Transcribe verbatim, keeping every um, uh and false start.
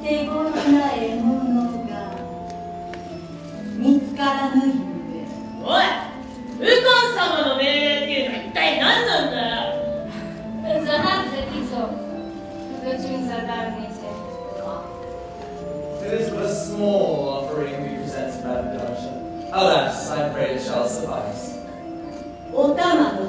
手頃な獲物が見つからぬゆえ。 おい、ウコン様の命令っていうのは一体何なんだよ。 So how does it so? The tunes are bad nature. It is but a small offering we present to Madame Darsha. Alas, I pray it shall suffice. お玉の